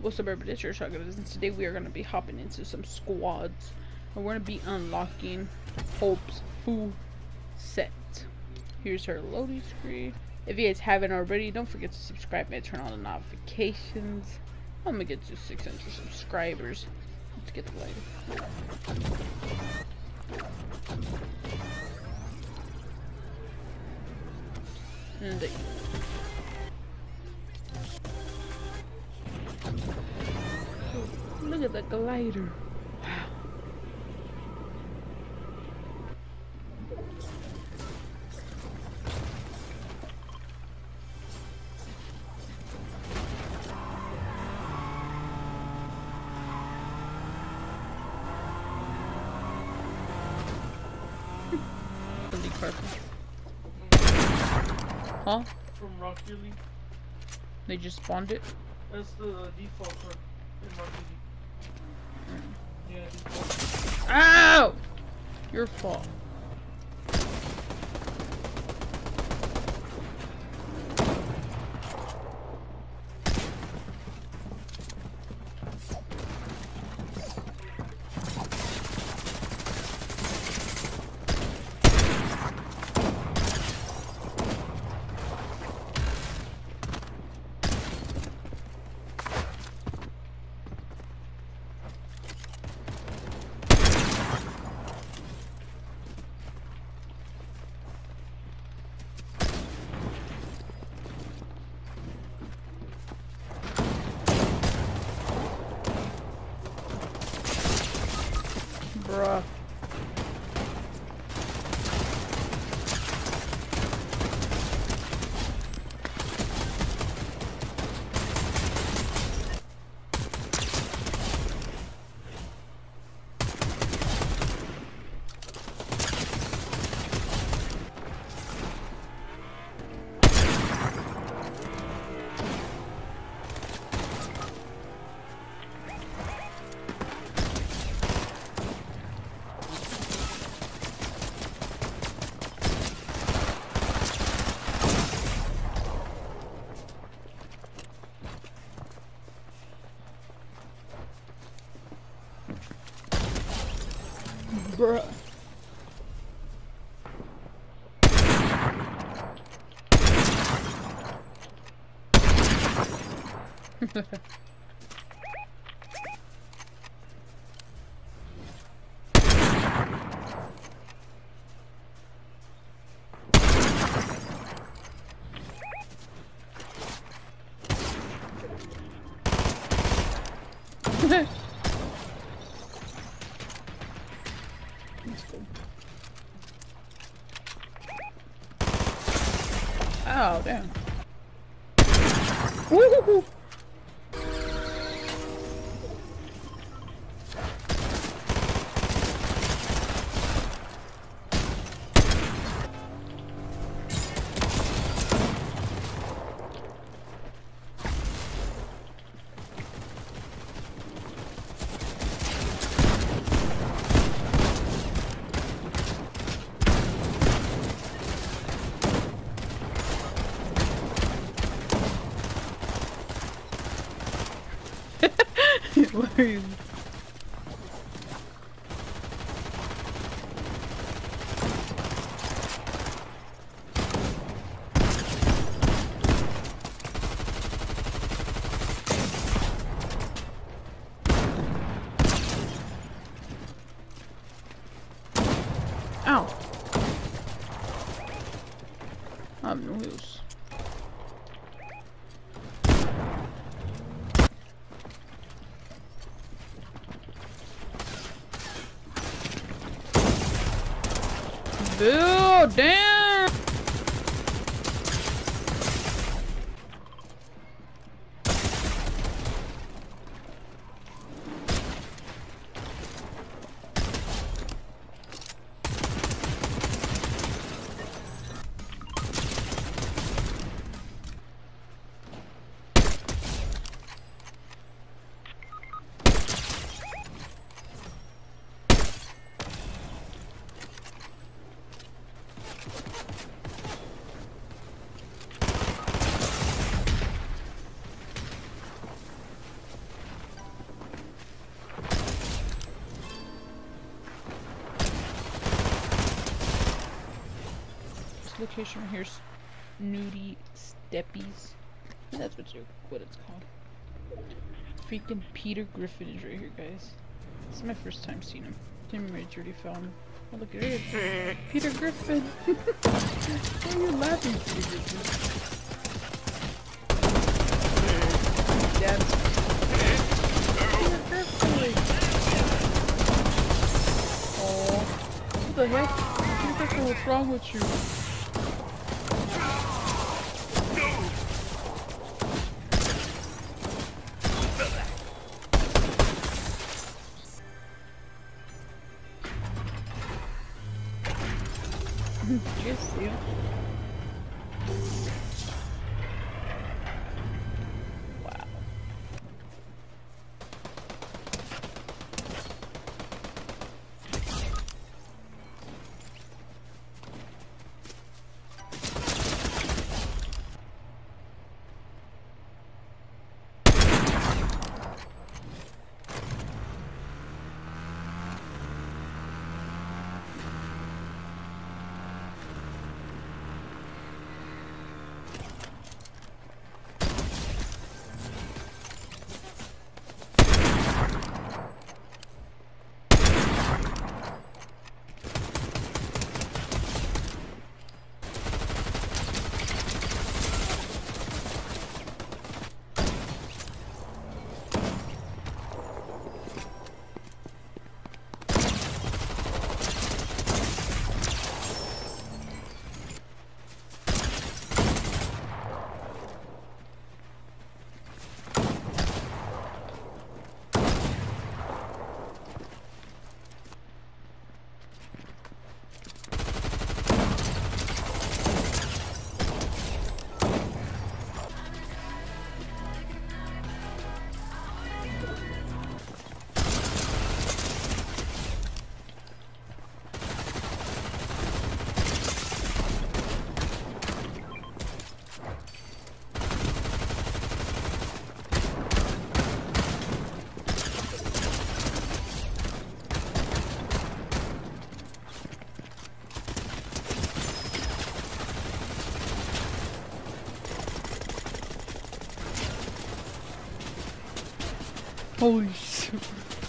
What's up, everybody? It's your Shotgun, and today we are going to be hopping into some squads. And we're going to be unlocking Hope's full set. Here's her loading screen. If you guys haven't already, don't forget to subscribe and turn on the notifications. I'm going to get to 600 subscribers. Let's get the lighter. And there you go. Look at the glider. Wow. Huh? From Rocket League. They just spawned it? That's the default for in Rocket League. Yeah, default. Ow! Your fault. Bruh. Bruh. Oh, damn. Woo-hoo-hoo. Where are you? Ow. I have no wheels. Ew, damn! location right here's Nudie Steppies. That's what it's called. Freaking Peter Griffin is right here, guys. This is my first time seeing him. Tim Rage already found him. Oh, look at it. Peter Griffin! Why are you laughing, Peter Griffin? Dad. Peter Griffin! Oh, what the heck? Peter Griffin, what's wrong with you? Did you guys see him? Wow. Holy shit.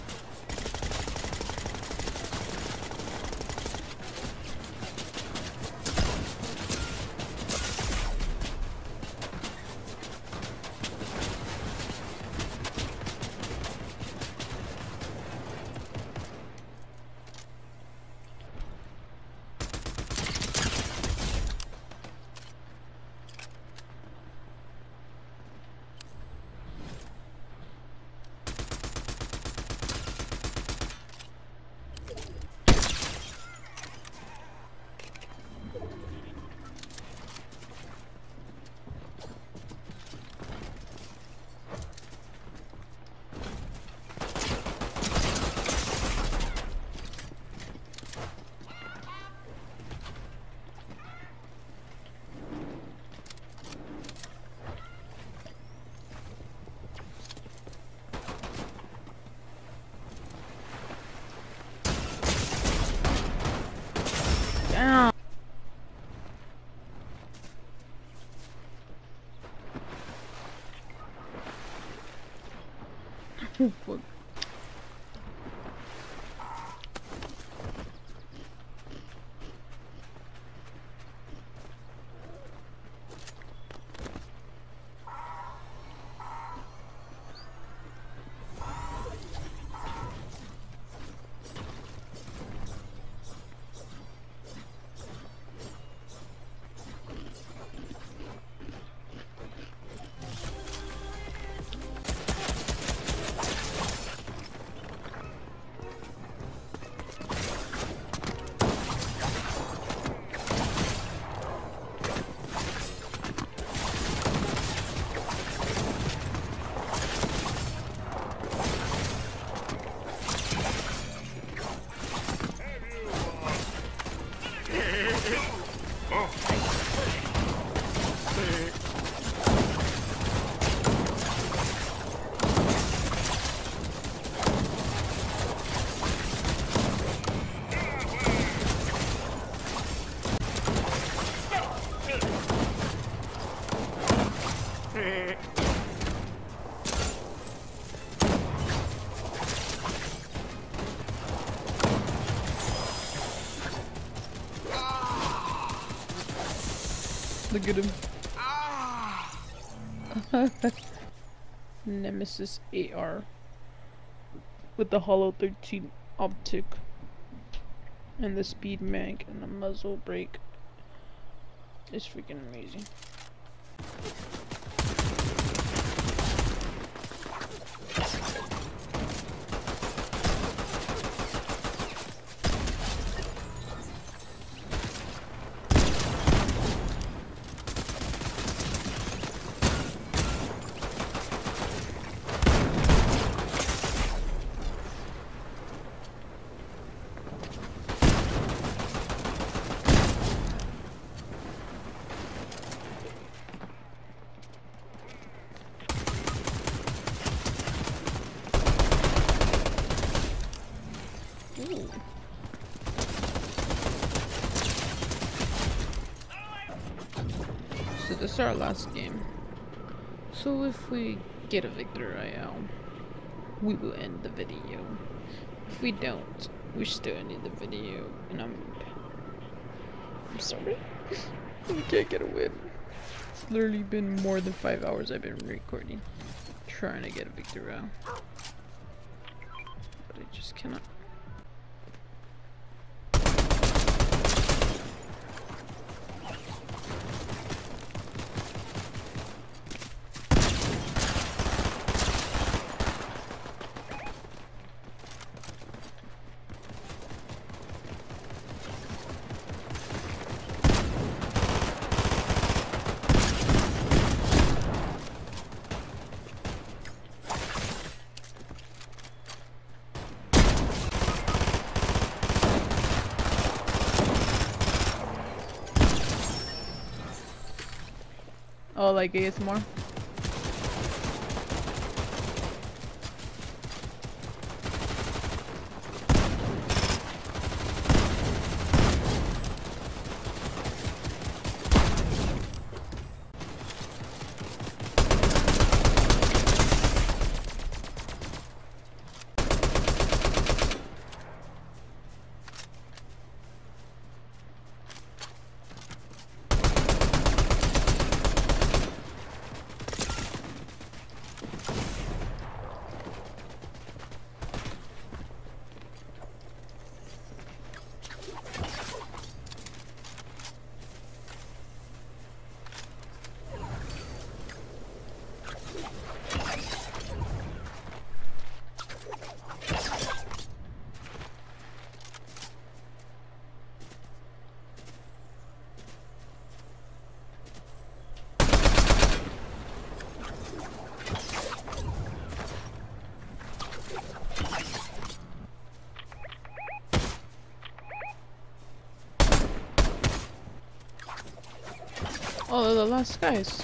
Damn. Oh, fuck. Look at him. Nemesis AR with the Hollow 13 optic and the speed mag and the muzzle brake. It's freaking amazing. Ooh. So this is our last game. So if we get a victory royale, we will end the video. If we don't, we still end the video, and I'm sorry. We can't get a win. It's literally been more than 5 hours I've been recording, trying to get a victory royale, but I just cannot. Oh, like ASMR? Oh, they're the last guys.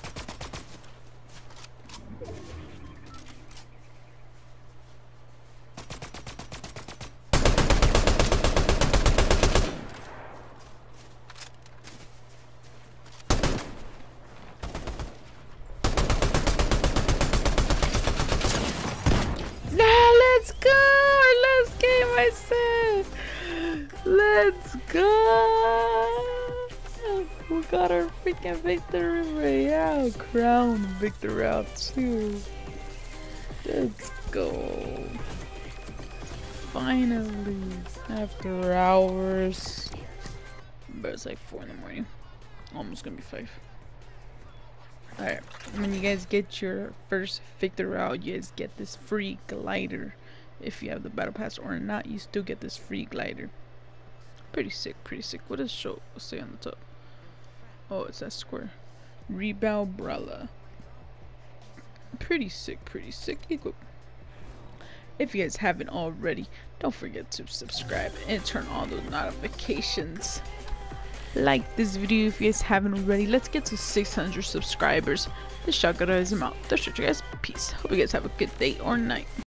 Let's go! Last game, I said! Let's go! We got our freaking victory royale, crown victory royale too. Let's go! Finally, after hours. But it's like 4 in the morning. Almost gonna be 5. Alright, when you guys get your first victory royale, you guys get this free glider. If you have the battle pass or not, you still get this free glider. Pretty sick, pretty sick. What does show say on the top? Oh, it's that square. Rebound Brella. Pretty sick equip. If you guys haven't already, don't forget to subscribe and turn on those notifications. Like this video if you guys haven't already. Let's get to 600 subscribers. This Shotgun is out. That's it, you guys. Peace. Hope you guys have a good day or night.